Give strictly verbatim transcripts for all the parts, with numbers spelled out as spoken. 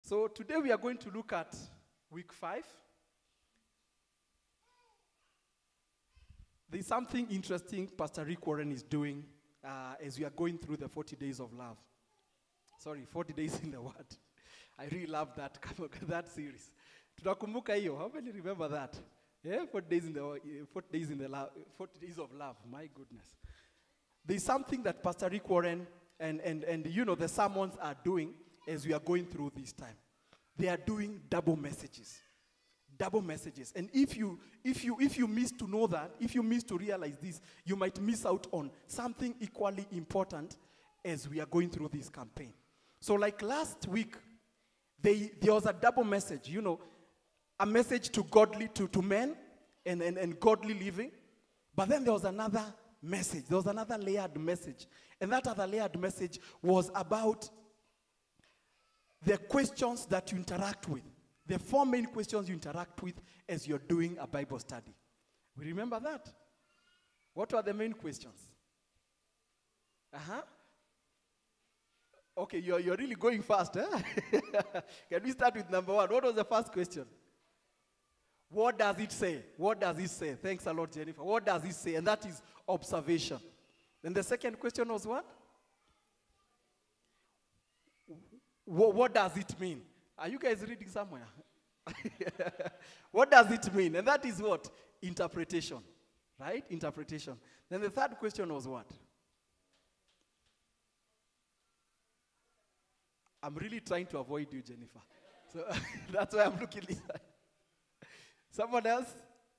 So today we are going to look at week five. There's something interesting Pastor Rick Warren is doing uh, as we are going through the forty days of love. Sorry, forty days in the Word. I really love that that series. Tunakumbuka hiyo. How many remember that? Yeah, forty days in the forty days in the love, forty days of love. My goodness. There's something that Pastor Rick Warren and and and you know the sermons are doing as we are going through this time. They are doing double messages. Double messages. And if you if you if you miss to know that, if you miss to realize this, you might miss out on something equally important as we are going through this campaign. So like last week, they, there was a double message, you know, a message to godly to, to men and, and, and godly living. But then there was another message. There was another layered message. And that other layered message was about the questions that you interact with. The four main questions you interact with as you're doing a Bible study. We remember that? What were the main questions? Uh-huh. Okay, you're, you're really going fast, huh? Can we start with number one? What was the first question? What does it say? What does it say? Thanks a lot, Jennifer. What does it say? And that is observation. Then the second question was what? What, what does it mean? Are you guys reading somewhere? What does it mean? And that is what? Interpretation. Right? Interpretation. Then the third question was what? I'm really trying to avoid you, Jennifer. So that's why I'm looking inside. Someone else?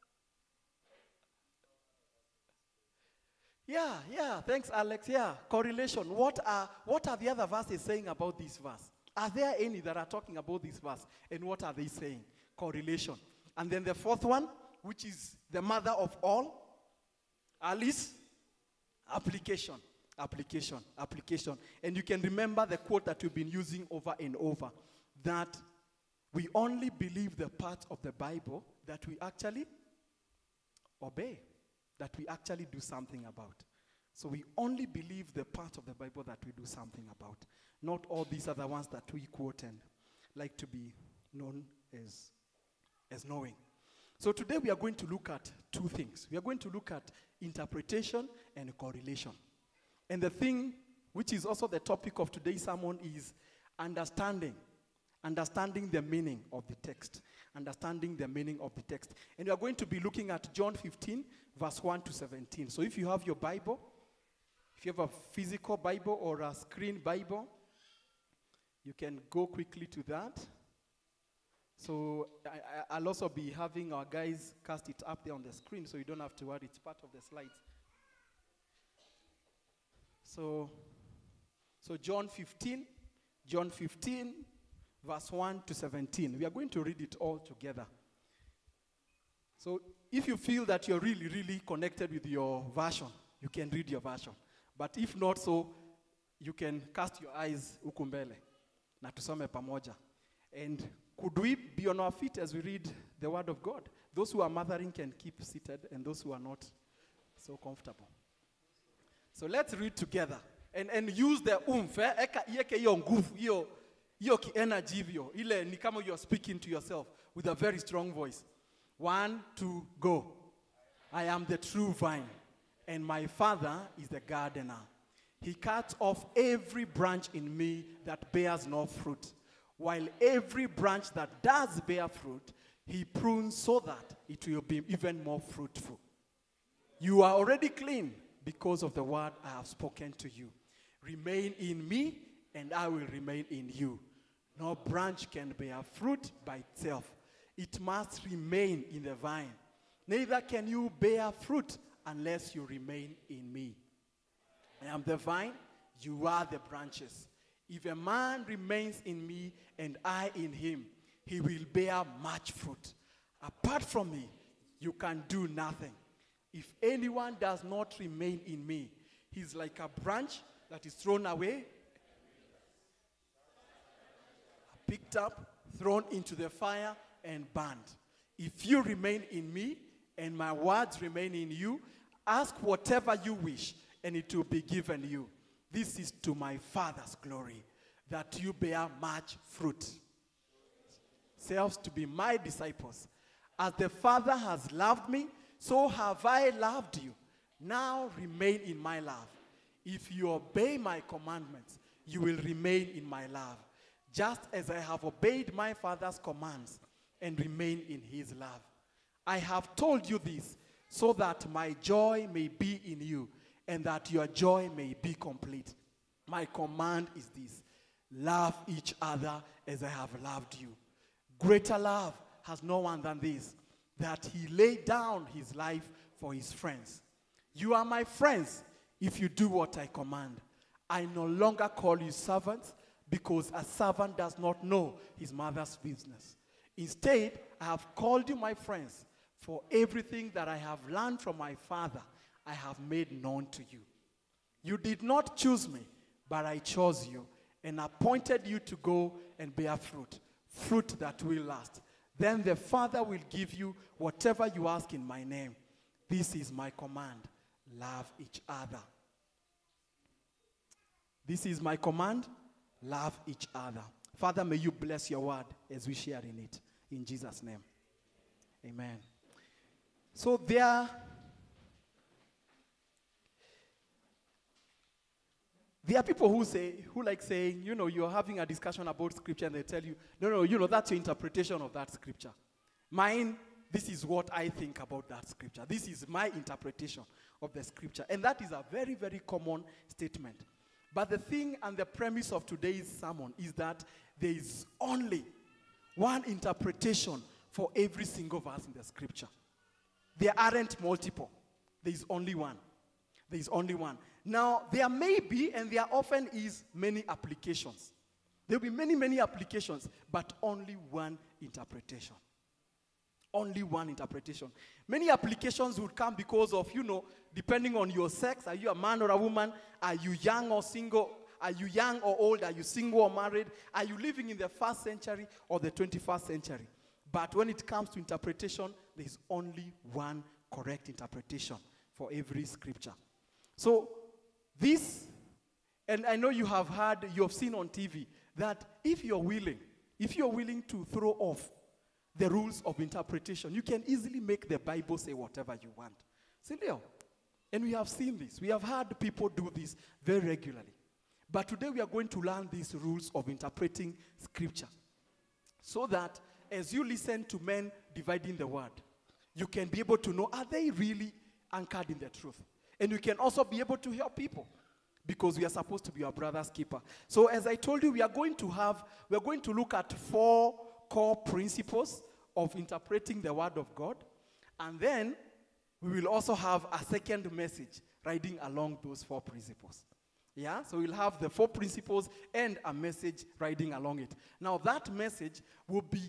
Yeah, yeah. Thanks, Alex. Yeah, correlation. What are what are the other verses saying about this verse? Are there any that are talking about this verse? And what are they saying? Correlation. And then the fourth one, which is the mother of all, Alice, application. Application, application. And you can remember the quote that we've been using over and over, that we only believe the part of the Bible that we actually obey, that we actually do something about. So we only believe the part of the Bible that we do something about, not all these other ones that we quote and like to be known as, as knowing. So today we are going to look at two things. We are going to look at interpretation and correlation. And the thing, which is also the topic of today's sermon, is understanding. Understanding the meaning of the text. Understanding the meaning of the text. And we are going to be looking at John fifteen, verse one to seventeen. So if you have your Bible, if you have a physical Bible or a screen Bible, you can go quickly to that. So I, I'll also be having our guys cast it up there on the screen so you don't have to worry. It's part of the slides. So, so John fifteen, John fifteen, verse one to seventeen. We are going to read it all together. So if you feel that you're really, really connected with your version, you can read your version. But if not so, you can cast your eyes huku mbele na tusome pamoja. And could we be on our feet as we read the word of God? Those who are mothering can keep seated, and those who are not so comfortable. So let's read together and, and use the oomph. Eh? Eka ieke hiyo nguvu, hiyo hiyo energy hivyo. Ile ni kama you're speaking to yourself with a very strong voice. One, two, go. I am the true vine, and my Father is the gardener. He cuts off every branch in me that bears no fruit, while every branch that does bear fruit, he prunes so that it will be even more fruitful. You are already clean because of the word I have spoken to you. Remain in me, and I will remain in you. No branch can bear fruit by itself. It must remain in the vine. Neither can you bear fruit unless you remain in me. I am the vine, you are the branches. If a man remains in me and I in him, he will bear much fruit. Apart from me, you can do nothing. If anyone does not remain in me, he's like a branch that is thrown away, picked up, thrown into the fire, and burned. If you remain in me, and my words remain in you, ask whatever you wish, and it will be given you. This is to my Father's glory, that you bear much fruit. yourselves to be my disciples. As the Father has loved me, so have I loved you. Now remain in my love. If you obey my commandments, you will remain in my love, just as I have obeyed my Father's commands and remain in his love. I have told you this so that my joy may be in you and that your joy may be complete. My command is this: love each other as I have loved you. Greater love has no one than this, that he laid down his life for his friends. You are my friends if you do what I command. I no longer call you servants, because a servant does not know his mother's business. Instead, I have called you my friends, for everything that I have learned from my Father I have made known to you. You did not choose me, but I chose you and appointed you to go and bear fruit, fruit that will last. Then the Father will give you whatever you ask in my name. This is my command: love each other. This is my command: love each other. Father, may you bless your word as we share in it. In Jesus' name. Amen. So there, there are people who say, who like saying, you know, you're having a discussion about scripture and they tell you, no, no, you know, that's your interpretation of that scripture. Mine, this is what I think about that scripture. This is my interpretation of the scripture. And that is a very, very common statement. But the thing and the premise of today's sermon is that there is only one interpretation for every single verse in the scripture. There aren't multiple. There is only one. There is only one. Now, there may be, and there often is, many applications. There will be many, many applications, but only one interpretation. Only one interpretation. Many applications would come because of, you know, depending on your sex. Are you a man or a woman? Are you young or single? Are you young or old? Are you single or married? Are you living in the first century or the twenty-first century? But when it comes to interpretation, there is only one correct interpretation for every scripture. So this, and I know you have heard, you have seen on T V, that if you're willing, if you're willing to throw off the rules of interpretation, you can easily make the Bible say whatever you want. Silio. And we have seen this. We have heard people do this very regularly. But today we are going to learn these rules of interpreting scripture, so that as you listen to men dividing the word, you can be able to know, are they really anchored in the truth? And you can also be able to help people, because we are supposed to be your brother's keeper. So as I told you, we are going to have, we are going to look at four core principles of interpreting the word of God. And then we will also have a second message riding along those four principles. Yeah, so we'll have the four principles and a message riding along it. Now that message will be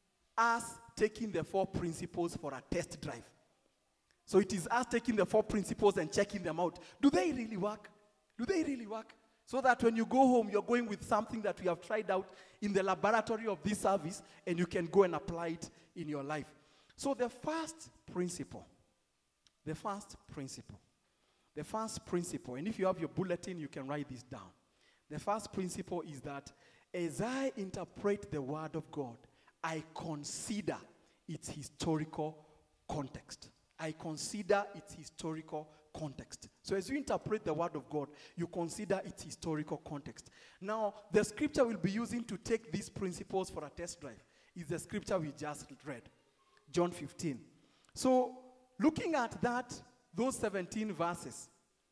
us taking the four principles for a test drive. So it is us taking the four principles and checking them out. Do they really work? Do they really work? So that when you go home, you're going with something that we have tried out in the laboratory of this service, and you can go and apply it in your life. So the first principle, the first principle, the first principle, and if you have your bulletin, you can write this down. The first principle is that as I interpret the word of God, I consider its historical context. I consider its historical context. So as you interpret the word of God, you consider its historical context. Now, the scripture we'll be using to take these principles for a test drive is the scripture we just read, John fifteen. So, looking at that, those seventeen verses,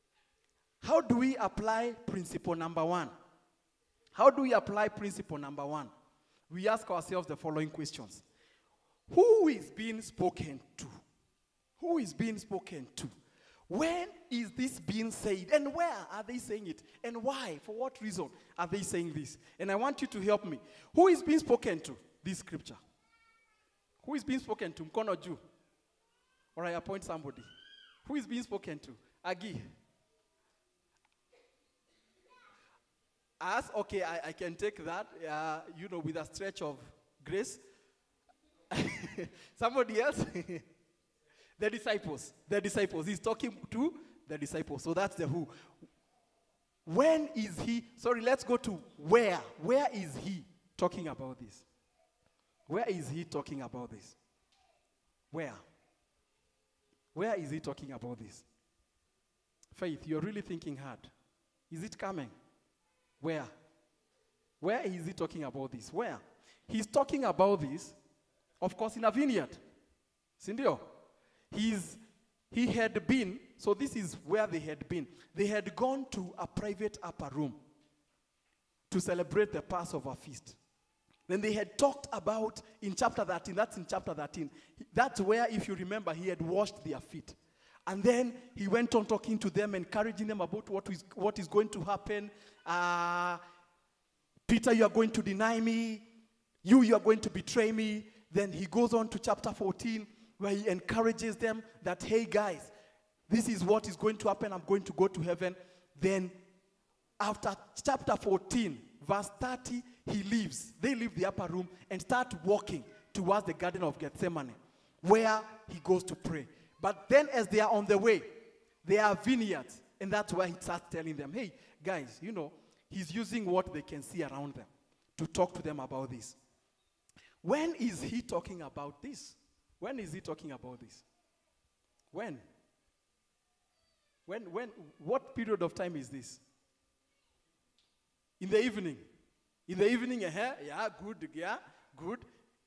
how do we apply principle number one? How do we apply principle number one? We ask ourselves the following questions. Who is being spoken to? Who is being spoken to? When is this being said? And where are they saying it? And why? For what reason are they saying this? And I want you to help me. Who is being spoken to? This scripture. Who is being spoken to? Mkono juu. Or I appoint somebody. Who is being spoken to? Agi. As, okay, I, I can take that, uh, you know, with a stretch of grace. Somebody else? The disciples. The disciples. He's talking to the disciples. So that's the who. When is he? Sorry, let's go to where. Where is he talking about this? Where is he talking about this? Where? Where is he talking about this? Faith, you're really thinking hard. Is it coming? Where? Where is he talking about this? Where? He's talking about this, of course, in a vineyard. Sindio? He's, he had been, so this is where they had been. They had gone to a private upper room to celebrate the Passover feast. Then they had talked about, in chapter thirteen, that's in chapter thirteen, that's where, if you remember, he had washed their feet. And then he went on talking to them, encouraging them about what is, what is going to happen. Uh, Peter, you are going to deny me. You, you are going to betray me. Then he goes on to chapter fourteen, where he encourages them that, hey guys, this is what is going to happen. I'm going to go to heaven. Then after chapter fourteen, verse thirty, he leaves. They leave the upper room and start walking towards the Garden of Gethsemane, where he goes to pray. But then as they are on the way, there are vineyards, and that's where he starts telling them, hey, guys, you know, he's using what they can see around them to talk to them about this. When is he talking about this? When is he talking about this? When? When, when, what period of time is this? In the evening. In the evening, uh-huh, yeah, good, yeah, good.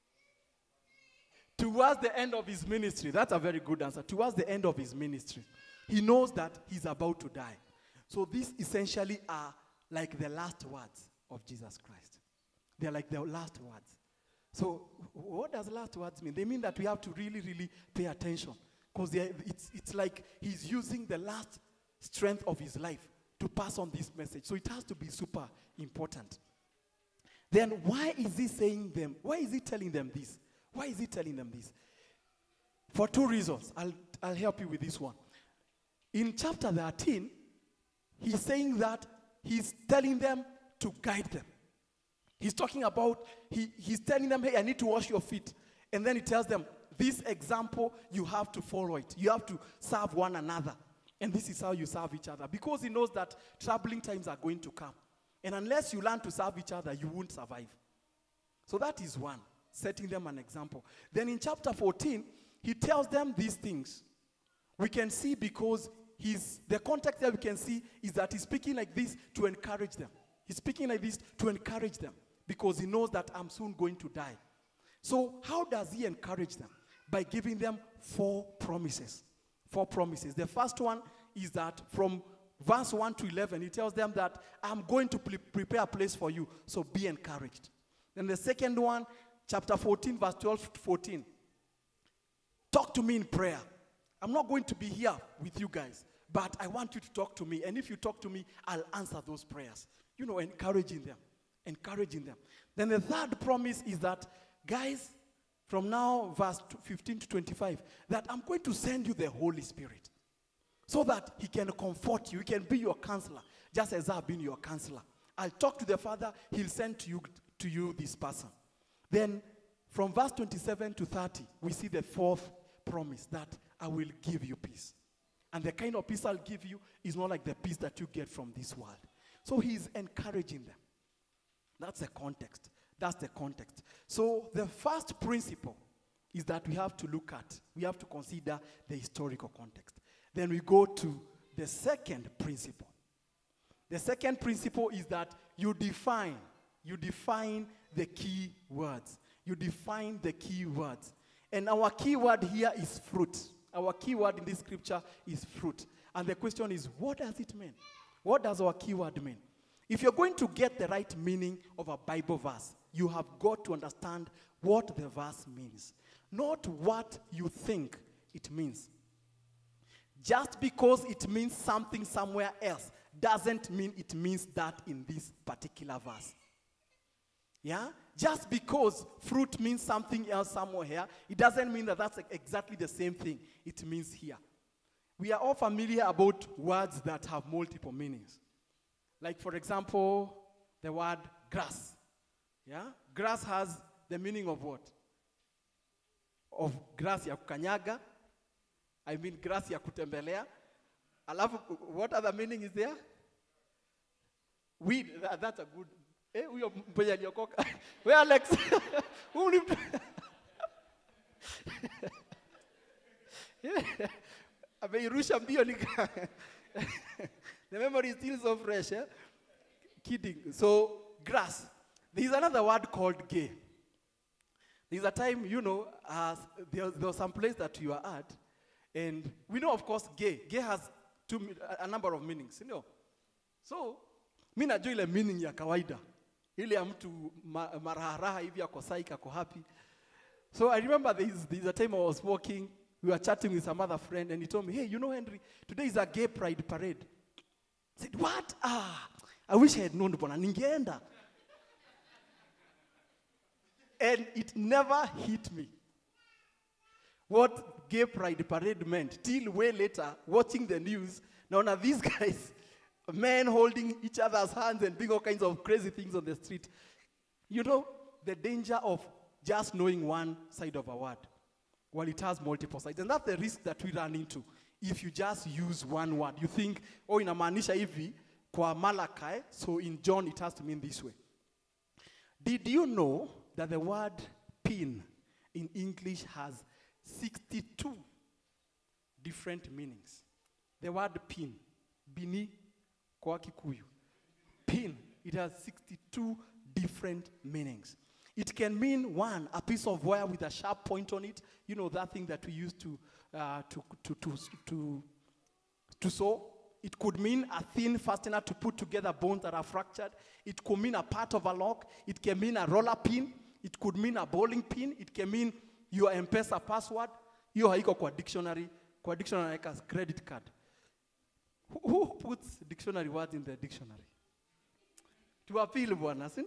Towards the end of his ministry, that's a very good answer. Towards the end of his ministry, he knows that he's about to die. So these essentially are like the last words of Jesus Christ. They're like the last words. So what does last words mean? They mean that we have to really, really pay attention. Because it's, it's like he's using the last strength of his life to pass on this message. So it has to be super important. Then why is he saying them? Why is he telling them this? Why is he telling them this? For two reasons. I'll, I'll help you with this one. In chapter thirteen, he's saying that he's telling them to guide them. He's talking about, he, he's telling them, hey, I need to wash your feet. And then he tells them, this example, you have to follow it. You have to serve one another. And this is how you serve each other. Because he knows that troubling times are going to come. And unless you learn to serve each other, you won't survive. So that is one, setting them an example. Then in chapter fourteen, he tells them these things. We can see because he's, the context that we can see is that he's speaking like this to encourage them. He's speaking like this to encourage them because he knows that I'm soon going to die. So how does he encourage them? By giving them four promises. Four promises. The first one is that from verse one to eleven, he tells them that I'm going to pre- prepare a place for you, so be encouraged. Then the second one, chapter fourteen, verse twelve to fourteen. Talk to me in prayer. I'm not going to be here with you guys, but I want you to talk to me. And if you talk to me, I'll answer those prayers. You know, encouraging them. Encouraging them. Then the third promise is that, guys, from now, verse fifteen to twenty-five, that I'm going to send you the Holy Spirit so that he can comfort you. He can be your counselor, just as I've been your counselor. I'll talk to the Father. He'll send to you, to you this person. Then from verse twenty-seven to thirty, we see the fourth promise that I will give you peace. And the kind of peace I'll give you is not like the peace that you get from this world. So he's encouraging them. That's the context. That's the context. So the first principle is that we have to look at, we have to consider the historical context. Then we go to the second principle. The second principle is that you define, you define the key words. You define the key words. And our key word here is fruit. Our key word in this scripture is fruit. And the question is, what does it mean? What does our key word mean? If you're going to get the right meaning of a Bible verse, you have got to understand what the verse means, not what you think it means. Just because it means something somewhere else doesn't mean it means that in this particular verse. Yeah? Just because fruit means something else somewhere here, it doesn't mean that that's exactly the same thing it means here. We are all familiar about words that have multiple meanings. Like, for example, the word grass. Yeah? Grass has the meaning of what? Of grass ya kukanyaga. I mean grass ya kutembelea. Alafu, what other meaning is there? Weed, that's a good, Eh, huyo mpenye aliokoka. Where Alex? Who ni ameirusha mbio nika. The memory is still so fresh, eh? Kidding. So, grass. There is another word called gay. There's a time, you know, uh, there, there was some place that you are at, and we know, of course, gay. Gay has two, a number of meanings, you know. So, mi najua ile meaning ya kawaida. Ile ya mtu maraharaha hivi ako psych, ako happy. So I remember there's, there's a time I was walking, we were chatting with some other friend, and he told me, hey, you know, Henry, today is a gay pride parade. I said, what? Ah, I wish I had known bona ningeenda. And it never hit me what gay pride parade meant till way later, watching the news. Now, now these guys, men holding each other's hands and doing all kinds of crazy things on the street. You know, the danger of just knowing one side of a word, while it has multiple sides. And that's the risk that we run into. If you just use one word, you think, oh, inamaanisha hivi kwa Malachi, so in John it has to mean this way. Did you know that the word pin in English has sixty-two different meanings? The word pin, bini kwa Kikuyu, pin, it has sixty-two different meanings. It can mean, one, a piece of wire with a sharp point on it. You know, that thing that we use to, uh, to, to, to, to, to sew. It could mean a thin fastener to put together bones that are fractured. It could mean a part of a lock. It can mean a roller pin. It could mean a bowling pin. It can mean your M-Pesa password. Hiyo haiko kwa dictionary. Kwa dictionary like a credit card. Who, who puts dictionary words in the dictionary? To appeal, bwana, see?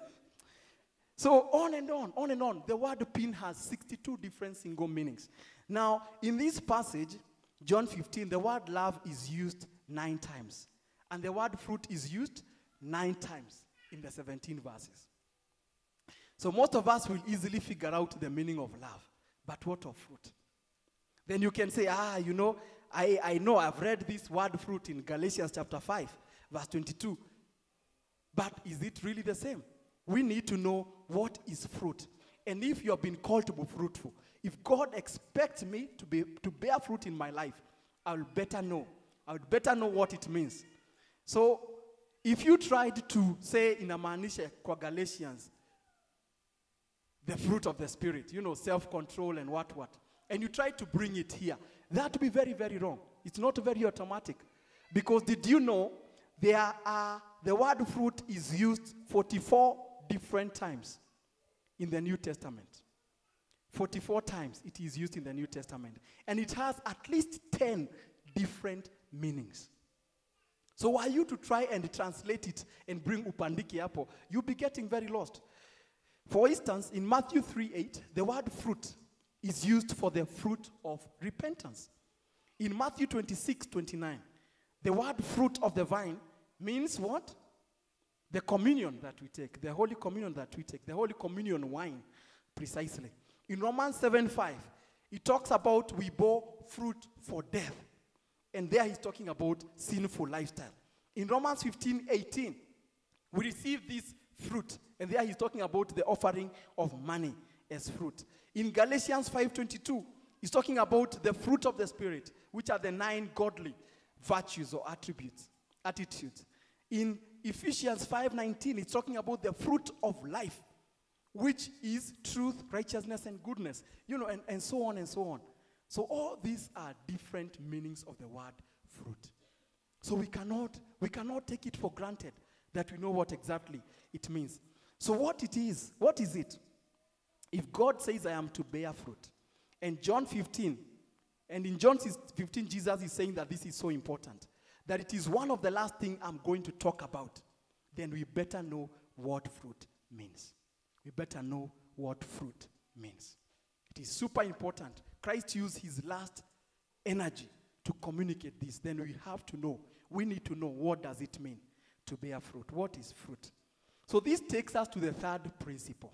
So on and on, on and on. The word pin has sixty-two different single meanings. Now, in this passage, John fifteen, the word love is used nine times. And the word fruit is used nine times in the seventeen verses. So most of us will easily figure out the meaning of love. But what of fruit? Then you can say, ah, you know, I, I know I've read this word fruit in Galatians chapter five, verse twenty-two. But is it really the same? We need to know what is fruit. And if you have been called to be fruitful, if God expects me to, be, to bear fruit in my life, I will better know. I would better know what it means. So, if you tried to say in a maanisha kwa Galatians, the fruit of the Spirit, you know, self-control and what, what, and you try to bring it here, that would be very, very wrong. It's not very automatic. Because did you know there are, the word fruit is used forty-four different times in the New Testament. forty-four times it is used in the New Testament. And it has at least ten different meanings. So while you to try and translate it and bring upandiki hapo, you'll be getting very lost. For instance, in Matthew three eight, the word fruit is used for the fruit of repentance. In Matthew twenty-six twenty-nine, the word fruit of the vine means what? The communion that we take, the Holy Communion that we take, the Holy Communion wine, precisely. In Romans seven five, it talks about we bore fruit for death. And there he's talking about sinful lifestyle. In Romans fifteen eighteen, we receive this fruit. And there he's talking about the offering of money as fruit. In Galatians five twenty-two, he's talking about the fruit of the Spirit, which are the nine godly virtues or attributes, attitudes. In Ephesians five nineteen, it's talking about the fruit of life, which is truth, righteousness, and goodness. You know, and, and so on and so on. So all these are different meanings of the word fruit. So we cannot, we cannot take it for granted that we know what exactly it means. So what it is, what is it? If God says I am to bear fruit, and John fifteen, and in John fifteen, Jesus is saying that this is so important, that it is one of the last things I'm going to talk about, then we better know what fruit means. We better know what fruit means. It is super important. Christ used his last energy to communicate this. Then we have to know. We need to know what does it mean to bear fruit. What is fruit? So this takes us to the third principle.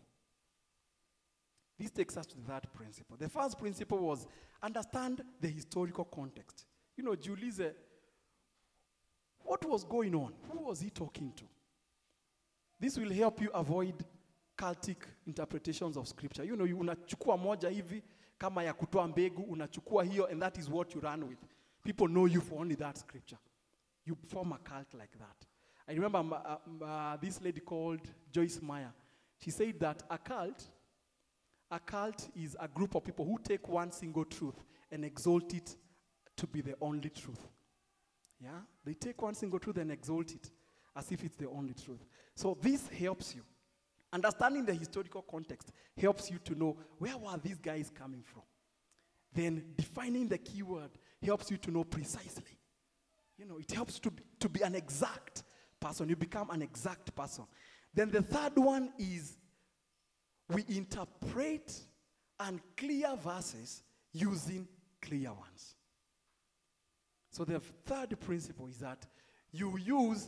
This takes us to the third principle. The first principle was understand the historical context. You know, Julize, what was going on? Who was he talking to? This will help you avoid cultic interpretations of scripture. You know, you unachukua moja hivi kama ya kutoa mbegu, unachukua hiyo, and that is what you run with. People know you for only that scripture. You form a cult like that. I remember uh, uh, this lady called Joyce Meyer. She said that a cult, a cult is a group of people who take one single truth and exalt it to be the only truth. Yeah? They take one single truth and exalt it as if it's the only truth. So this helps you. Understanding the historical context helps you to know where were these guys coming from. Then defining the keyword helps you to know precisely. You know, it helps to be, to be an exact person. You become an exact person. Then the third one is we interpret unclear verses using clear ones. So the third principle is that you use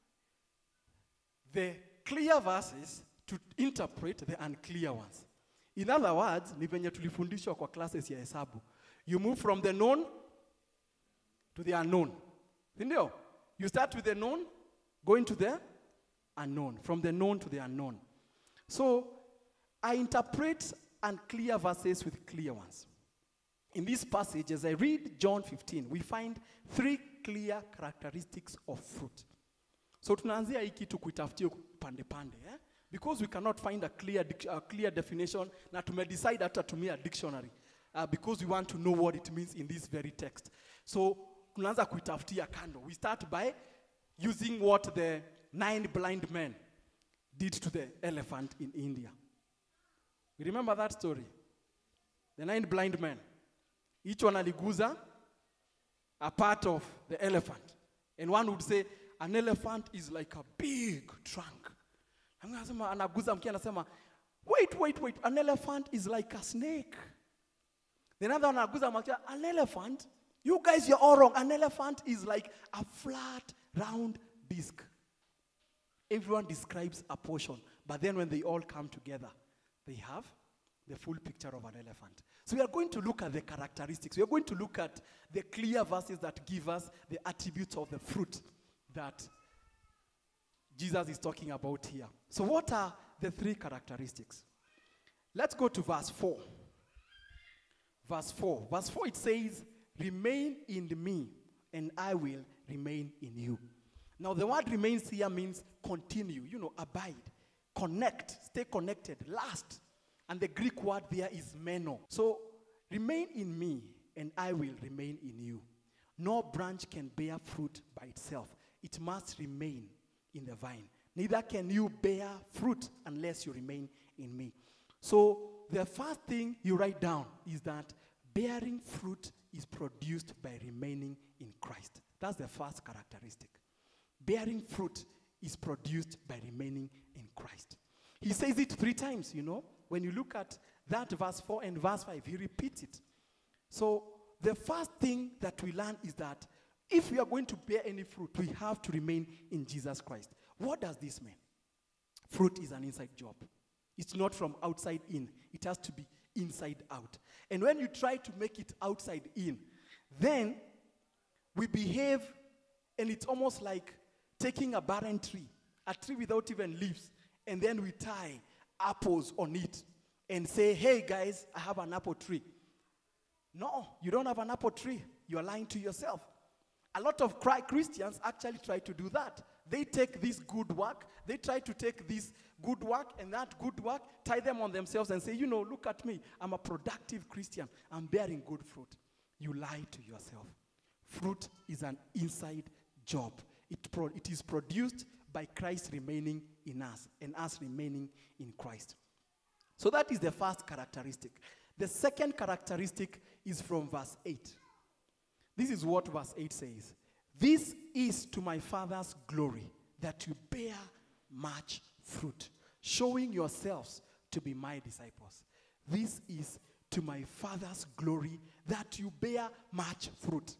the clear verses to interpret the unclear ones. In other words, ni venye tulifundishwa kwa classes ya hesabu. You move from the known to the unknown. Sindio? You start with the known, going to the unknown. From the known to the unknown. So, I interpret unclear verses with clear ones. In this passage, as I read John fifteen, we find three clear characteristics of fruit. So, tunaanzia hii kitu kuitafutia pande pande, eh? Because we cannot find a clear, a clear definition, na tume decide hata tumia dictionary, uh, because we want to know what it means in this very text. So, tunaanza kuitafutia kando. We start by using what the nine blind men did to the elephant in India. You remember that story? The nine blind men. Each one aliguza a part of the elephant. And one would say, an elephant is like a big trunk. Anaguza mkia anasema, wait, wait, wait, an elephant is like a snake. The other one anaguza mkia, an elephant, you guys, you're all wrong. An elephant is like a flat, round disc. Everyone describes a portion, but then when they all come together, they have the full picture of an elephant. So we are going to look at the characteristics. We are going to look at the clear verses that give us the attributes of the fruit that Jesus is talking about here. So what are the three characteristics? Let's go to verse four. Verse four. Verse four, it says, remain in me, and I will remain in you. Now, the word remains here means continue, you know, abide, connect, stay connected, last. And the Greek word there is meno. So, remain in me, and I will remain in you. No branch can bear fruit by itself. It must remain in the vine. Neither can you bear fruit unless you remain in me. So, the first thing you write down is that bearing fruit is produced by remaining in Christ. That's the first characteristic. Bearing fruit is produced by remaining in Christ. He says it three times, you know. When you look at that verse four and verse five, he repeats it. So the first thing that we learn is that if we are going to bear any fruit, we have to remain in Jesus Christ. What does this mean? Fruit is an inside job. It's not from outside in. It has to be inside out. And when you try to make it outside in, then we behave, and it's almost like taking a barren tree, a tree without even leaves, and then we tie apples on it and say, hey guys, I have an apple tree. No, you don't have an apple tree. You're lying to yourself. A lot of Christians actually try to do that. They take this good work, they try to take this good work and that good work, tie them on themselves and say, you know, look at me. I'm a productive Christian. I'm bearing good fruit. You lie to yourself. Fruit is an inside job. It, pro- it is produced by Christ remaining in us and us remaining in Christ. So that is the first characteristic. The second characteristic is from verse eight. This is what verse eight says. This is to my Father's glory, that you bear much fruit, showing yourselves to be my disciples. This is to my Father's glory, that you bear much fruit.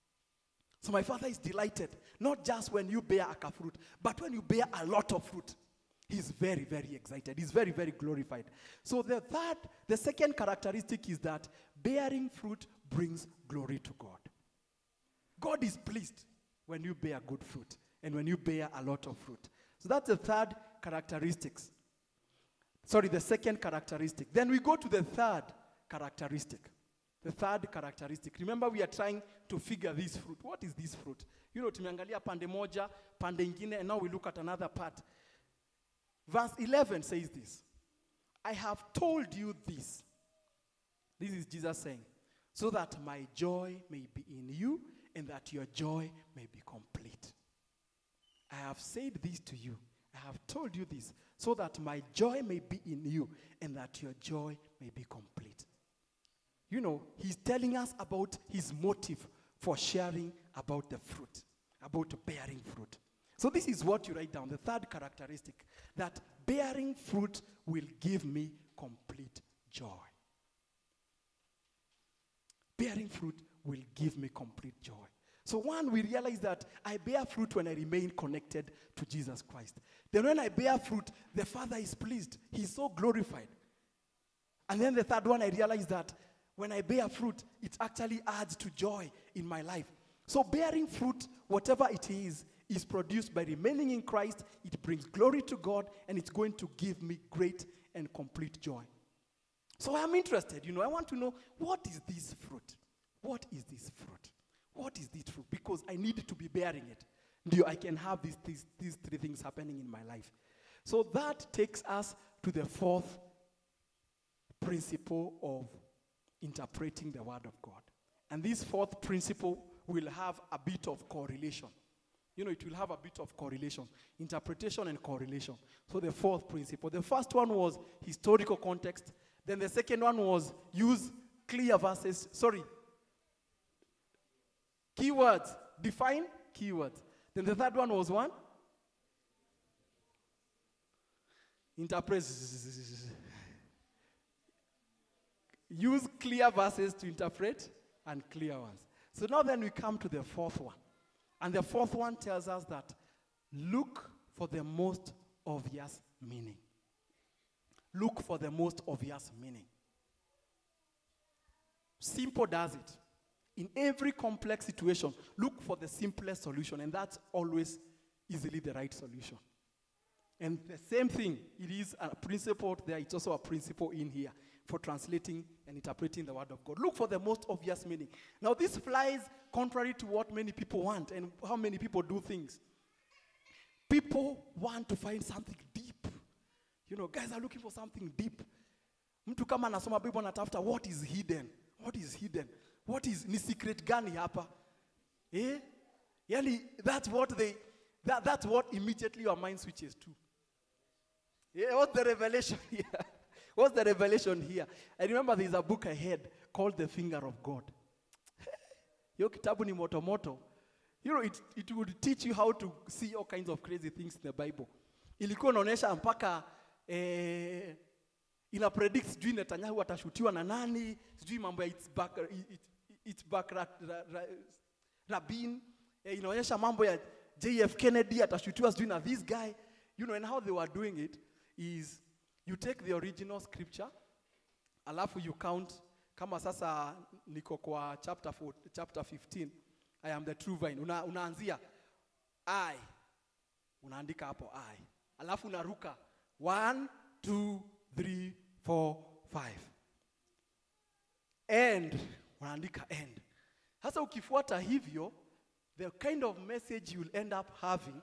So my Father is delighted, not just when you bear a fruit, but when you bear a lot of fruit. He's very, very excited. He's very, very glorified. So the third, the second characteristic is that bearing fruit brings glory to God. God is pleased when you bear good fruit and when you bear a lot of fruit. So that's the third characteristics. Sorry, the second characteristic. Then we go to the third characteristic. The third characteristic. Remember, we are trying to figure this fruit. What is this fruit? You know, tumeangalia pande moja, pande ingine, and now we look at another part. Verse eleven says this. I have told you this. This is Jesus saying, so that my joy may be in you and that your joy may be complete. I have said this to you. I have told you this so that my joy may be in you and that your joy may be complete. You know, he's telling us about his motive for sharing about the fruit, about bearing fruit. So this is what you write down, the third characteristic, that bearing fruit will give me complete joy. Bearing fruit will give me complete joy. So one, we realize that I bear fruit when I remain connected to Jesus Christ. Then when I bear fruit, the Father is pleased. He's so glorified. And then the third one, I realize that when I bear fruit, it actually adds to joy in my life. So bearing fruit, whatever it is, is produced by remaining in Christ. It brings glory to God, and it's going to give me great and complete joy. So I'm interested, you know, I want to know, what is this fruit? What is this fruit? What is this fruit? Because I need to be bearing it. Ndio, I can have these, these, these three things happening in my life. So that takes us to the fourth principle of interpreting the word of God. And this fourth principle will have a bit of correlation. You know, it will have a bit of correlation. Interpretation and correlation. So the fourth principle. The first one was historical context. Then the second one was use clear verses. Sorry. Keywords. Define keywords. Then the third one was one. Interpret. Use clear verses to interpret and clear ones. So now then we come to the fourth one. And the fourth one tells us that look for the most obvious meaning. Look for the most obvious meaning. Simple does it. In every complex situation, look for the simplest solution, and that's always easily the right solution. And the same thing, it is a principle there, it's also a principle in here for translating and interpreting the word of God. Look for the most obvious meaning. Now this flies contrary to what many people want and how many people do things. People want to find something deep. You know, guys are looking for something deep. Mtu kama anasoma Bible anatafuta what is hidden. What is hidden? What is ni secret gani hapa? Eh? Yani, that's what they that, that's what immediately your mind switches to. Yeah, what's the revelation here? What's the revelation here? I remember there's a book I had called The Finger of God. Yo kitabu ni moto moto. You know, it, it would teach you how to see all kinds of crazy things in the Bible. Ilikuwa inaonyesha mpaka eh, ina predict sijui Netanyahu atashutiwa na nani, sijui mambo ya its back, it, its back ra, ra, ra, Rabin, eh, inaonyesha mambo ya J F Kennedy atashutiwa sijui na this guy. You know, and how they were doing it is you take the original scripture, alafu you count, kama sasa niko kwa chapter four, chapter fifteen, I am the true vine. Una, unaanzia, I, unaandika hapo I. Alafu unaruka, one, two, three, four, five. End, unaandika end. Sasa ukifuata hivyo, the kind of message you will end up having,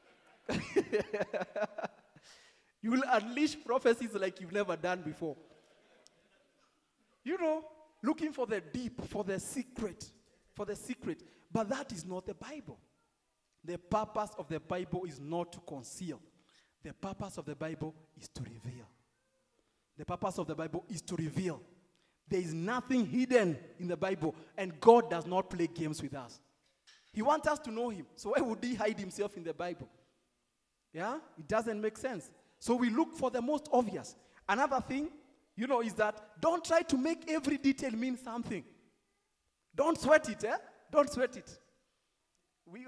you will unleash prophecies like you've never done before. You know, looking for the deep, for the secret, for the secret. But that is not the Bible. The purpose of the Bible is not to conceal. The purpose of the Bible is to reveal. The purpose of the Bible is to reveal. There is nothing hidden in the Bible, and God does not play games with us. He wants us to know him. So why would he hide himself in the Bible? Yeah? It doesn't make sense. So we look for the most obvious. Another thing, you know, is that don't try to make every detail mean something. Don't sweat it, eh? Don't sweat it. We,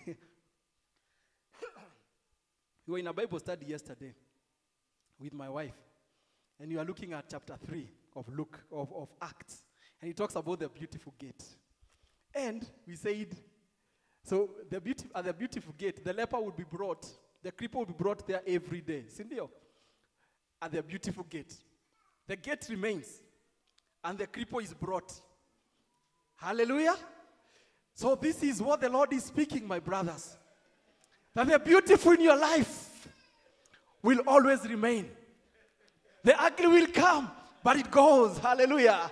we were in a Bible study yesterday with my wife, and we are looking at chapter three of Luke, of, of Acts, and he talks about the beautiful gate. And we said, so the beauty, at the beautiful gate, the leper would be brought, The cripple will be brought there every day. Sindio? At the beautiful gate. The gate remains. And the cripple is brought. Hallelujah. So this is what the Lord is speaking, my brothers. That the beautiful in your life will always remain. The ugly will come, but it goes. Hallelujah.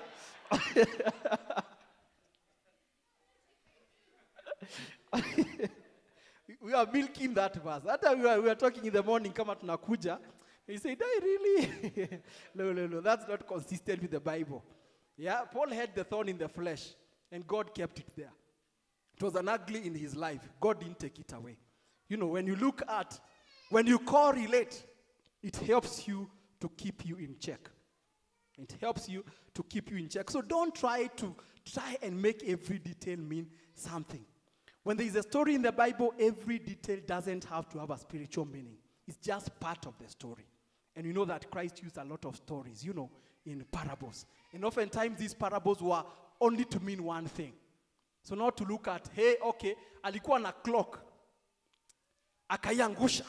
We are milking that verse. That time we were, we were talking in the morning, kama tunakuja. He said, I really? no, no, no. That's not consistent with the Bible. Yeah, Paul had the thorn in the flesh, and God kept it there. It was an ugly in his life. God didn't take it away. You know, when you look at, when you correlate, it helps you to keep you in check. It helps you to keep you in check. So don't try to try and make every detail mean something. When there is a story in the Bible, every detail doesn't have to have a spiritual meaning. It's just part of the story. And you know that Christ used a lot of stories, you know, in parables. And oftentimes these parables were only to mean one thing. So not to look at, hey, okay, alikuwa na clock, akaiangusha.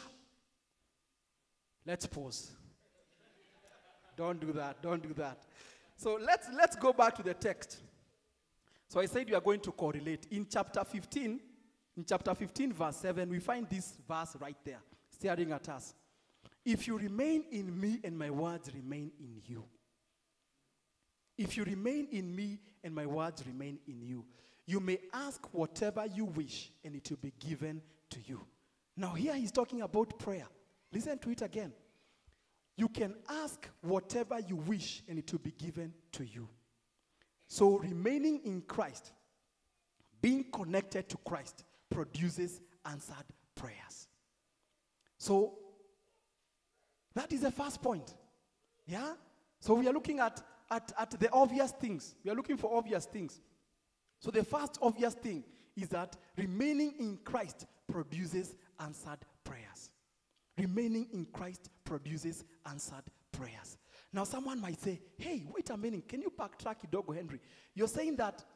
Let's pause. Don't do that, don't do that. So let's, let's go back to the text. So I said we are going to correlate. In chapter fifteen, in chapter fifteen, verse seven, we find this verse right there, staring at us. If you remain in me and my words remain in you. If you remain in me and my words remain in you, you may ask whatever you wish and it will be given to you. Now here he's talking about prayer. Listen to it again. You can ask whatever you wish and it will be given to you. So remaining in Christ, being connected to Christ, produces answered prayers. So that is the first point. Yeah? So we are looking at, at, at the obvious things. We are looking for obvious things. So the first obvious thing is that remaining in Christ produces answered prayers. Remaining in Christ produces answered prayers. Now someone might say, hey, wait a minute, can you backtrack kidogo, Henry? You're saying that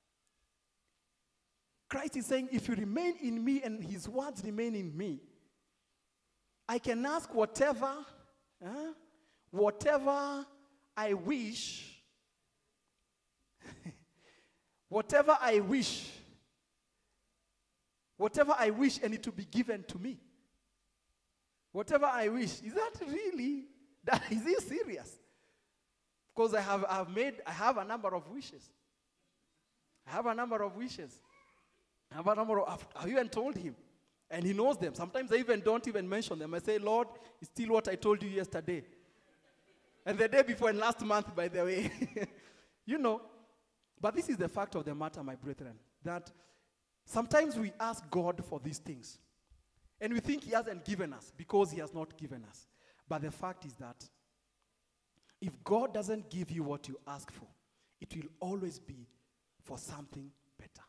Christ is saying, if you remain in me and his words remain in me, I can ask whatever, huh, whatever I wish, whatever I wish, whatever I wish and it will be given to me. Whatever I wish. Is that really? That, is he serious? Because I have, I have made, I have a number of wishes. I have a number of wishes. I have a number of, I've even told him. And he knows them. Sometimes I even don't even mention them. I say, Lord, it's still what I told you yesterday. And the day before and last month, by the way. You know. But this is the fact of the matter, my brethren. That sometimes we ask God for these things. And we think he hasn't given us because he has not given us. But the fact is that if God doesn't give you what you ask for, it will always be for something better.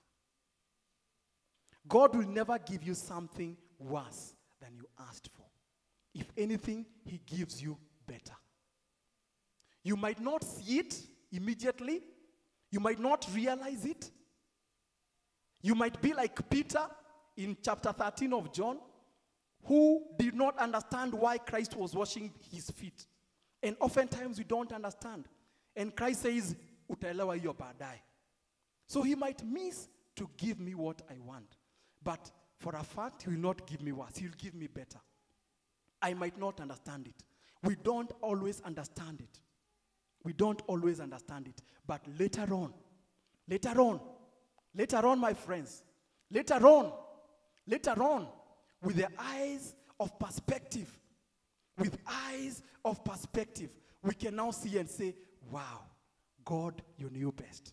God will never give you something worse than you asked for. If anything, he gives you better. You might not see it immediately. You might not realize it. You might be like Peter in chapter thirteen of John, who did not understand why Christ was washing his feet. And oftentimes we don't understand. And Christ says, utaelewa hiyo baadaye. So he might miss to give me what I want. But for a fact, he will not give me worse. He will give me better. I might not understand it. We don't always understand it. We don't always understand it. But later on, later on, later on, my friends, later on, later on, with the eyes of perspective, with eyes of perspective, we can now see and say, wow, God, you knew best.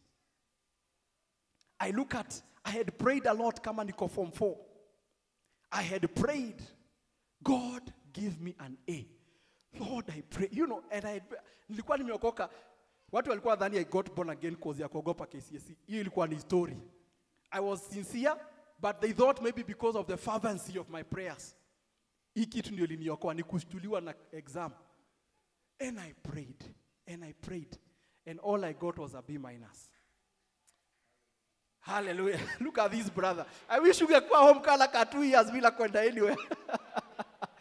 I look at, I had prayed a lot, kama niko form four. I had prayed, God, give me an A. Lord, I pray, you know, and I, nilikuwa nimeokoka, watu walikuwa dhani I got born again cause ya kuogopa K C S E. Hiyo ilikuwa ni story. I was sincere, but they thought maybe because of the fervency of my prayers. Hii kitu ndio liniokoa, ni kushtuliwa na exam. And I prayed, and I prayed, and all I got was a B minus. Hallelujah. Look at this brother. I wish you could go home kala ka two years bila kwenda anywhere.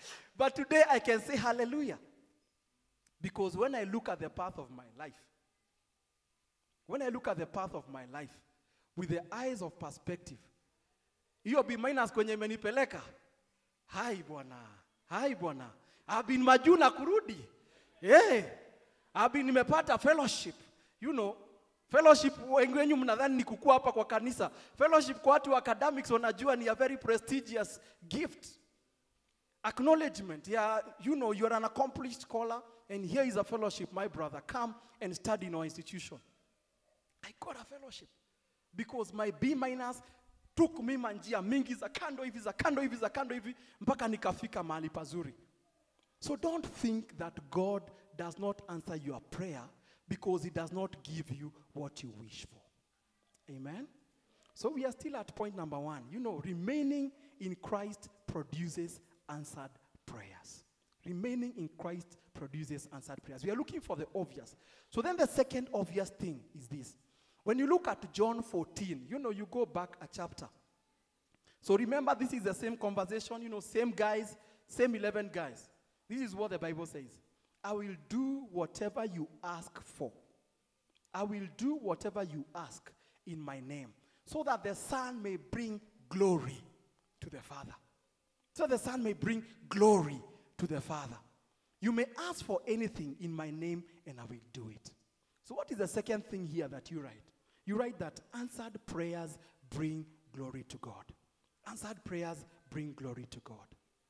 But today I can say hallelujah. Because when I look at the path of my life, when I look at the path of my life with the eyes of perspective, hiyo B minus kwenye imenipeleka. Hai bwana, hai bwana. I've been majuu na kurudi. Yeah. I've been nimepata fellowship. You know, fellowship wengi wenyu mnadhani ni kukua hapa kwa kanisa. Fellowship kwa watu wa academics wanajua ni a very prestigious gift. Acknowledgement. Yeah, you know, you're an accomplished scholar and here is a fellowship, my brother. Come and study in our institution. I got a fellowship because my B minus took me manjia mingi za kando hivi za kando hivi za kando hivi mpaka nikafika mahali pazuri. So don't think that God does not answer your prayer because he does not give you what you wish for. Amen? So we are still at point number one. You know, remaining in Christ produces answered prayers. Remaining in Christ produces answered prayers. We are looking for the obvious. So then the second obvious thing is this. When you look at John fourteen, you know, you go back a chapter. So remember, this is the same conversation, you know, same guys, same eleven guys. This is what the Bible says. I will do whatever you ask for. I will do whatever you ask in my name, so that the Son may bring glory to the Father. So the Son may bring glory to the Father. You may ask for anything in my name, and I will do it. So what is the second thing here that you write? You write that answered prayers bring glory to God. Answered prayers bring glory to God.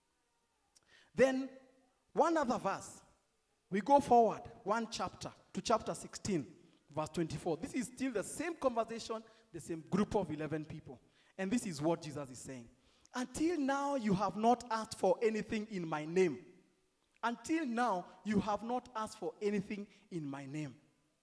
Then, one other verse. We go forward one chapter to chapter sixteen, verse twenty-four. This is still the same conversation, the same group of eleven people. And this is what Jesus is saying. Until now, you have not asked for anything in my name. Until now, you have not asked for anything in my name.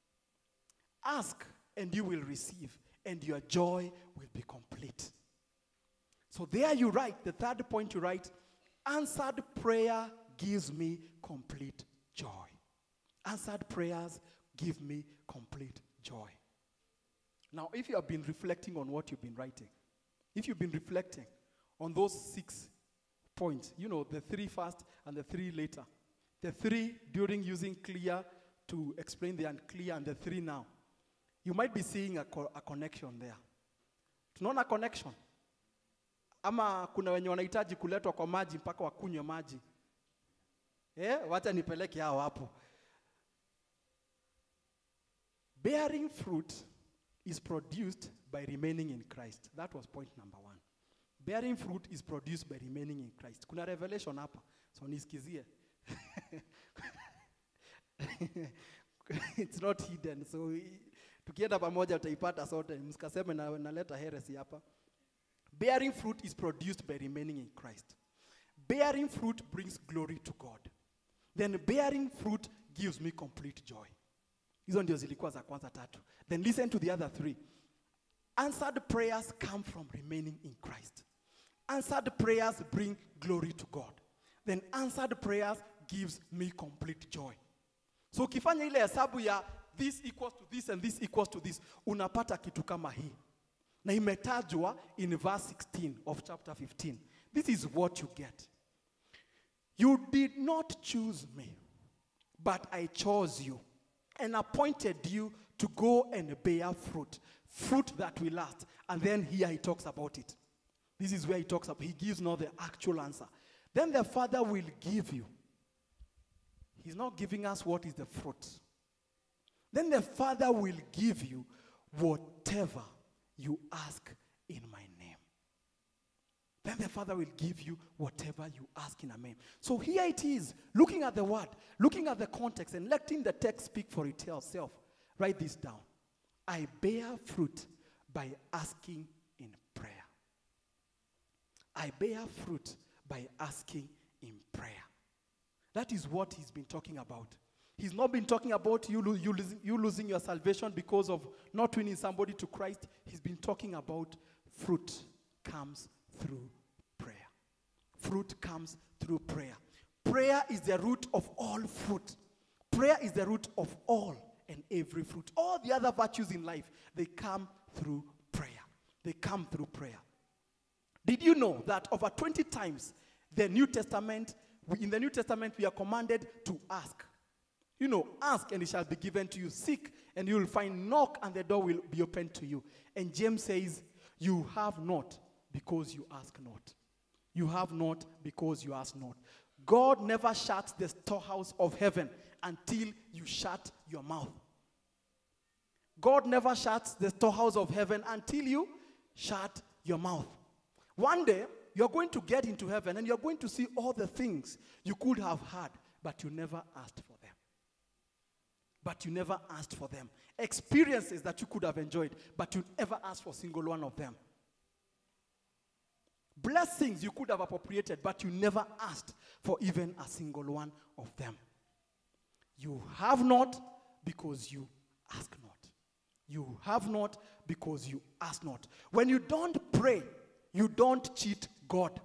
Ask, and you will receive, and your joy will be complete. So there you write, the third point you write, answered prayer gives me complete joy. Answered prayers give me complete joy. Now, if you have been reflecting on what you've been writing, if you've been reflecting on those six points, you know, the three first and the three later, the three during using clear to explain the unclear, and the three now, you might be seeing a, co a connection there. Tunaona connection? Ama kuna wenye wanahitaji kuletwa kwa maji mpaka wakunywe maji. Eh, wacha nipeleke hao hapo. Bearing fruit is produced by remaining in Christ. That was point number one. Bearing fruit is produced by remaining in Christ. Kuna revelation hapa. So nisikizie. It's not hidden. So tukienda pamoja utaipata sote. Msikaseme na naleta heresy hapa. Bearing fruit is produced by remaining in Christ. Bearing fruit brings glory to God. Then bearing fruit gives me complete joy. Hizo ndio zilikuwa za kwanza tatu. Then listen to the other three. Answered prayers come from remaining in Christ. Answered prayers bring glory to God. Then answered prayers gives me complete joy. So ukifanya ile hesabu ya this equals to this and this equals to this, unapata kitu kama hii. Na imetajwa in verse sixteen of chapter fifteen. This is what you get. You did not choose me, but I chose you and appointed you to go and bear fruit, fruit that will last. And then here he talks about it. This is where he talks about, he gives now the actual answer. Then the Father will give you. He's not giving us what is the fruit. Then the Father will give you whatever you ask in my name. Then the Father will give you whatever you ask in a name. So here it is, looking at the word, looking at the context, and letting the text speak for itself. Write this down. I bear fruit by asking in prayer. I bear fruit by asking in prayer. That is what he's been talking about. He's not been talking about you, lo you, losing, you losing your salvation because of not winning somebody to Christ. He's been talking about fruit comes through prayer. Fruit comes through prayer. Prayer is the root of all fruit. Prayer is the root of all and every fruit. All the other virtues in life, they come through prayer. They come through prayer. Did you know that over twenty times the New Testament We, in the New Testament, we are commanded to ask. You know, ask and it shall be given to you. Seek and you will find. Knock and the door will be opened to you. And James says, you have not because you ask not. You have not because you ask not. God never shuts the storehouse of heaven until you shut your mouth. God never shuts the storehouse of heaven until you shut your mouth. One day, you're going to get into heaven and you're going to see all the things you could have had, but you never asked for them. But you never asked for them. Experiences that you could have enjoyed, but you never asked for a single one of them. Blessings you could have appropriated, but you never asked for even a single one of them. You have not because you ask not. You have not because you ask not. When you don't pray, you don't cheat God.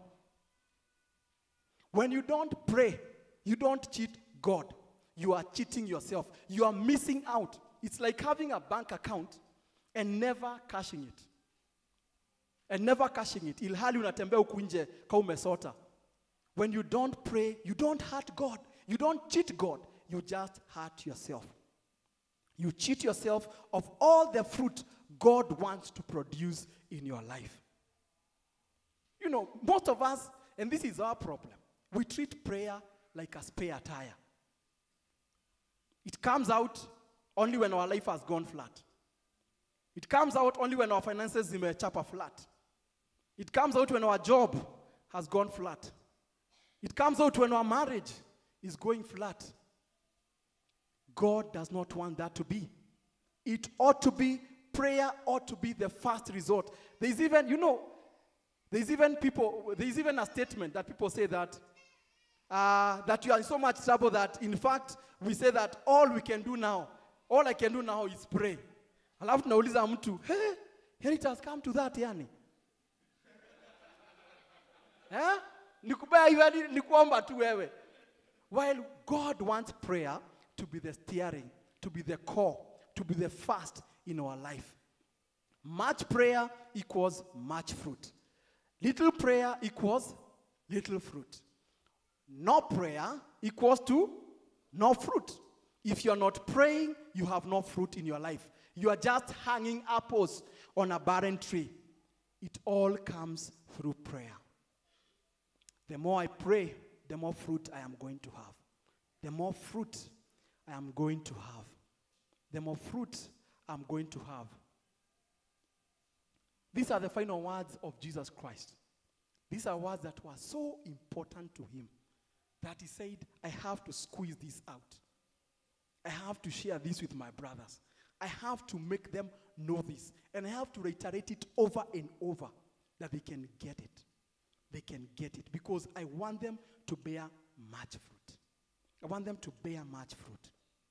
When you don't pray, you don't cheat God. You are cheating yourself. You are missing out. It's like having a bank account and never cashing it. And never cashing it. Ilhali unatembea huku nje kama umesota. When you don't pray, you don't hurt God. You don't cheat God. You just hurt yourself. You cheat yourself of all the fruit God wants to produce in your life. You know, most of us, and this is our problem, we treat prayer like a spare tire. It comes out only when our life has gone flat. It comes out only when our finances zimechapa flat. It comes out when our job has gone flat. It comes out when our marriage is going flat. God does not want that to be. It ought to be, prayer ought to be the first resort. There's even, you know, there's even people, there's even a statement that people say that, uh, that you are in so much trouble that, in fact, we say that all we can do now, all I can do now is pray. Alafu tunauliza mtu, hey, here it has come to that, yani. Eh? Nikubaya hivi nikuomba tu wewe. While God wants prayer to be the steering, to be the core, to be the first in our life. Much prayer equals much fruit. Little prayer equals little fruit. No prayer equals to no fruit. If you're not praying, you have no fruit in your life. You are just hanging apples on a barren tree. It all comes through prayer. The more I pray, the more fruit I am going to have. The more fruit I am going to have. The more fruit I'm going to have. These are the final words of Jesus Christ. These are words that were so important to him that he said, I have to squeeze this out. I have to share this with my brothers. I have to make them know this. And I have to reiterate it over and over that they can get it. They can get it because I want them to bear much fruit. I want them to bear much fruit.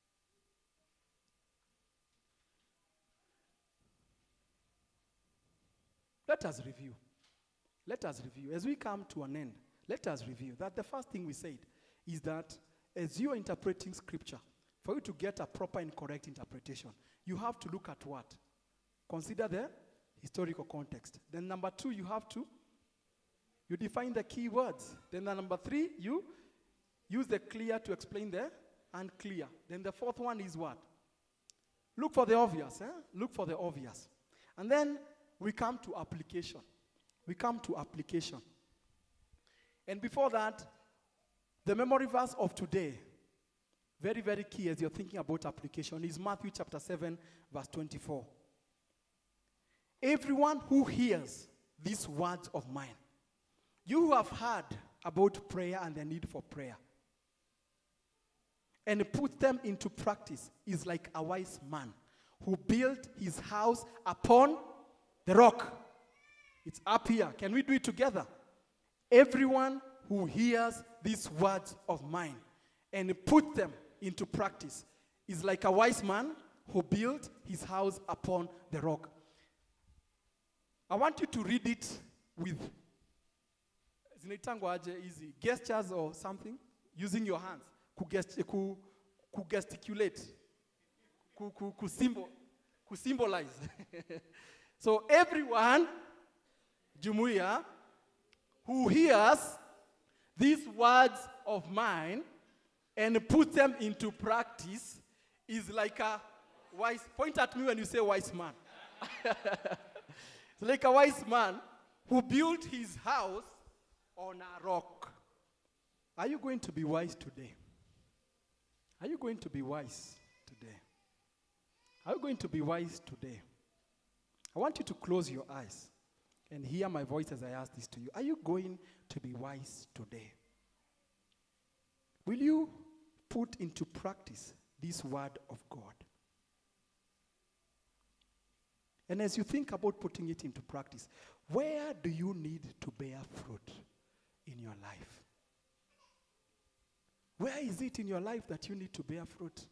Let us review. Let us review. As we come to an end, let us review that the first thing we said is that as you are interpreting scripture, for you to get a proper and correct interpretation, you have to look at what? Consider the historical context. Then number two, you have to, you define the key words. Then the number three, you use the clear to explain the unclear. Then the fourth one is what? Look for the obvious. Eh? Look for the obvious. And then we come to application. We come to application. And before that, the memory verse of today, very, very key as you're thinking about application, is Matthew chapter seven, verse twenty-four. Everyone who hears these words of mine, you who have heard about prayer and the need for prayer, and put them into practice, is like a wise man who built his house upon the rock. It's up here. Can we do it together? Everyone who hears these words of mine and put them into practice is like a wise man who built his house upon the rock. I want you to read it with easy gestures or something, using your hands. Ku gesticulate, ku, ku, ku, symbol, ku symbolize. So everyone, Jumuiya, who hears these words of mine and put them into practice is like a wise, point at me when you say wise man. It's like a wise man who built his house on a rock. Are you going to be wise today? Are you going to be wise today? Are you going to be wise today? I want you to close your eyes and hear my voice as I ask this to you. Are you going to be wise today? Will you put into practice this word of God? And as you think about putting it into practice, where do you need to bear fruit in your life? Where is it in your life that you need to bear fruit?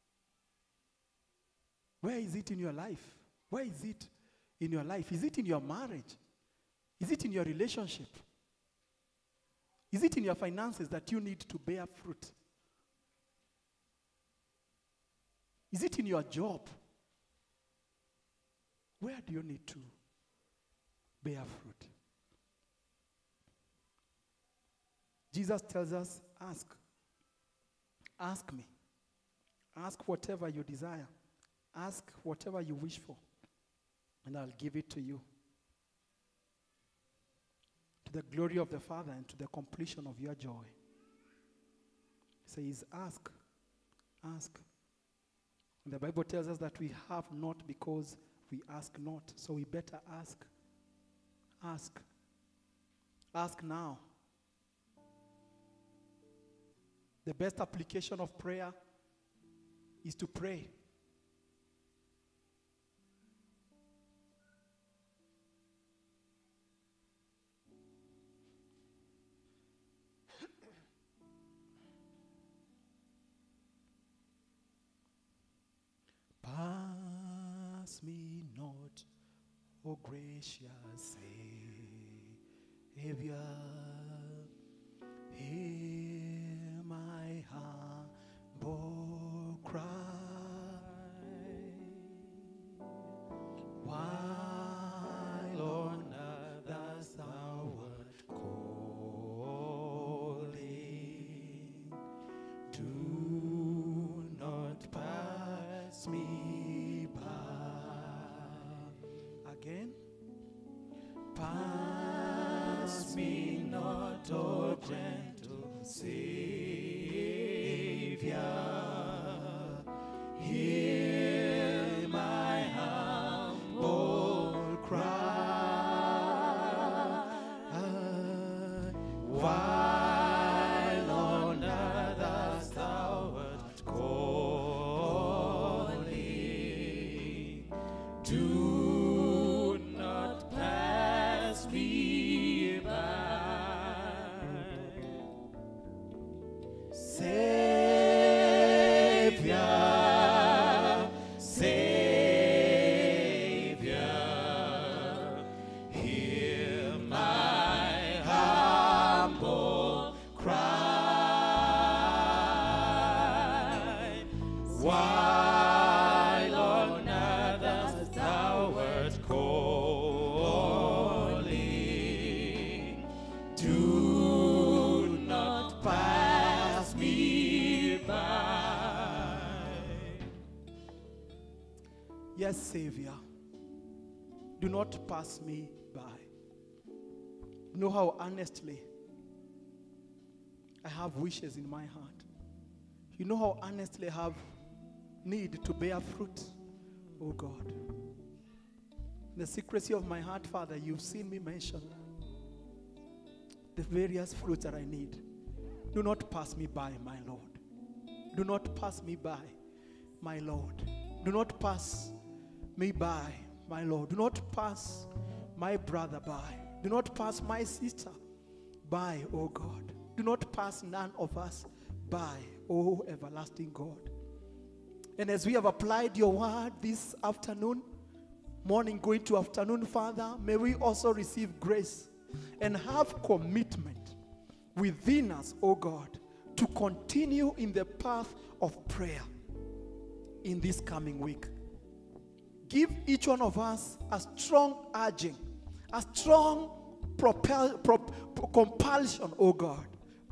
Where is it in your life? Where is it in your life? Is it in your marriage? Is it in your relationship? Is it in your finances that you need to bear fruit? Is it in your job? Where do you need to bear fruit? Jesus tells us, ask. Ask me. Ask whatever you desire. Ask whatever you wish for, and I'll give it to you. To the glory of the Father and to the completion of your joy. He says, ask. Ask. And the Bible tells us that we have not because we ask not. So we better ask. Ask. Ask now. The best application of prayer is to pray. Pass me not, O gracious Savior, hear my humble cry, while on earth thou art calling, do not pass me by. Again. Pass me not, O gentle Savior, hear my humble cry, while on earth thou art calling, do not pass me by. Savior, Savior, hear my humble cry, while on earth thou art calling, do not pass me by. Yes, Savior, do not pass me by. You know how honestly I have wishes in my heart. You know how honestly I have need to bear fruit, oh God. In the secrecy of my heart, Father, you've seen me mention the various fruits that I need. Do not pass me by, my Lord. Do not pass me by, my Lord. Do not pass me by, my Lord. Do not pass my brother by. Do not pass my sister by, oh God. Do not pass none of us by, oh everlasting God. And as we have applied your word this afternoon, morning going to afternoon, Father, may we also receive grace and have commitment within us, oh God, to continue in the path of prayer in this coming week. Give each one of us a strong urging, a strong propel, prop, compulsion, oh God,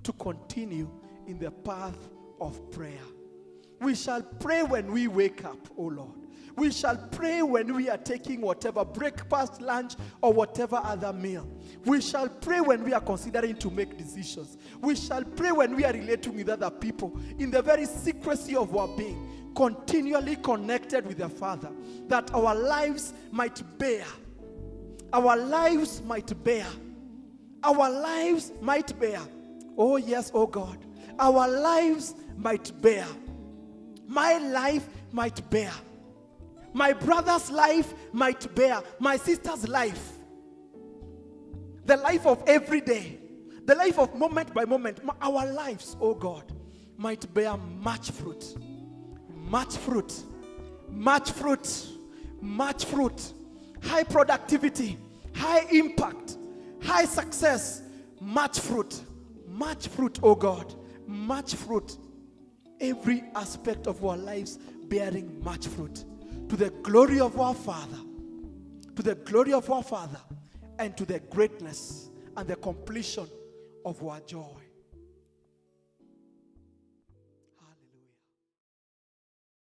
to continue in the path of prayer. We shall pray when we wake up, oh Lord. We shall pray when we are taking whatever breakfast, lunch, or whatever other meal. We shall pray when we are considering to make decisions. We shall pray when we are relating with other people in the very secrecy of our being, continually connected with the Father, that our lives might bear. Our lives might bear. Our lives might bear. Oh yes, oh God. Our lives might bear. My life might bear. My brother's life might bear. My sister's life. The life of every day. The life of moment by moment. Our lives, oh God, might bear much fruit. Much fruit. Much fruit. Much fruit. High productivity. High impact. High success. Much fruit. Much fruit, oh God. Much fruit. Every aspect of our lives bearing much fruit. To the glory of our Father. To the glory of our Father. And to the greatness and the completion of our joy.